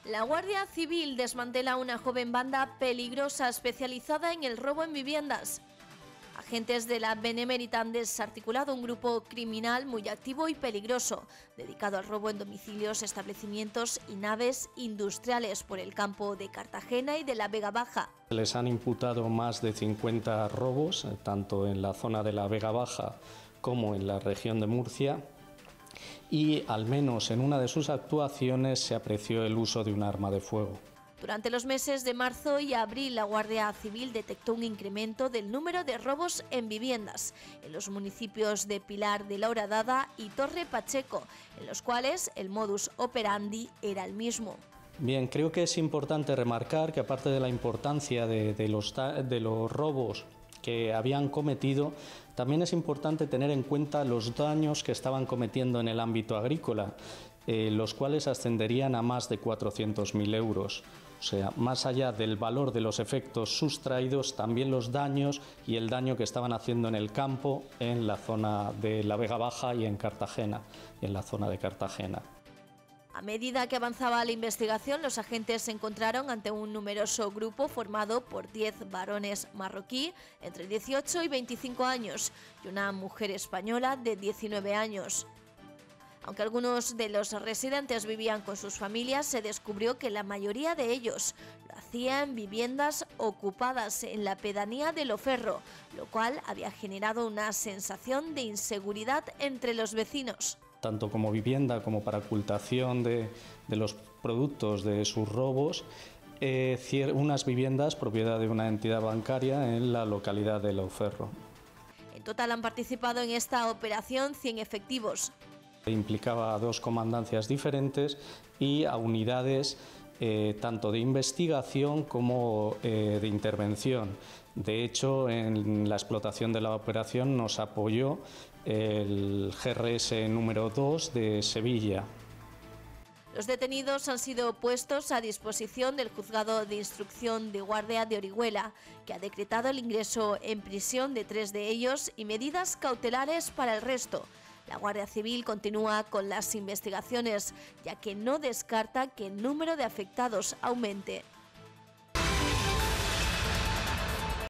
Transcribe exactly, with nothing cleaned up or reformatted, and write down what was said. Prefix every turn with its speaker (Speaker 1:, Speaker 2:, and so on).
Speaker 1: La Guardia Civil desmantela una joven banda peligrosa especializada en el robo en viviendas. Agentes de la Benemérita han desarticulado un grupo criminal muy activo y peligroso, dedicado al robo en domicilios, establecimientos y naves industriales por el campo de Cartagena y de la Vega Baja.
Speaker 2: Les han imputado más de cincuenta robos, tanto en la zona de la Vega Baja como en la región de Murcia, y al menos en una de sus actuaciones se apreció el uso de un arma de fuego.
Speaker 1: Durante los meses de marzo y abril, la Guardia Civil detectó un incremento del número de robos en viviendas en los municipios de Pilar de la Horadada y Torre Pacheco, en los cuales el modus operandi era el mismo.
Speaker 2: Bien, creo que es importante remarcar que aparte de la importancia de, de, los, de los robos que habían cometido, también es importante tener en cuenta los daños que estaban cometiendo en el ámbito agrícola, eh, los cuales ascenderían a más de cuatrocientos mil euros. O sea, más allá del valor de los efectos sustraídos, también los daños y el daño que estaban haciendo en el campo, en la zona de la Vega Baja y en Cartagena, y en la zona de Cartagena.
Speaker 1: A medida que avanzaba la investigación, los agentes se encontraron ante un numeroso grupo formado por diez varones marroquí entre dieciocho y veinticinco años y una mujer española de diecinueve años. Aunque algunos de los residentes vivían con sus familias, se descubrió que la mayoría de ellos lo hacían en viviendas ocupadas en la pedanía de Loferro, lo cual había generado una sensación de inseguridad entre los vecinos.
Speaker 2: Tanto como vivienda como para ocultación de, de los productos de sus robos, eh, unas viviendas propiedad de una entidad bancaria en la localidad de Loferro.
Speaker 1: En total han participado en esta operación cien efectivos.
Speaker 2: Implicaba a dos comandancias diferentes y a unidades eh, tanto de investigación como eh, de intervención. De hecho, en la explotación de la operación nos apoyó el G R S número dos de Sevilla.
Speaker 1: Los detenidos han sido puestos a disposición del Juzgado de Instrucción de Guardia de Orihuela, que ha decretado el ingreso en prisión de tres de ellos y medidas cautelares para el resto. La Guardia Civil continúa con las investigaciones, ya que no descarta que el número de afectados aumente.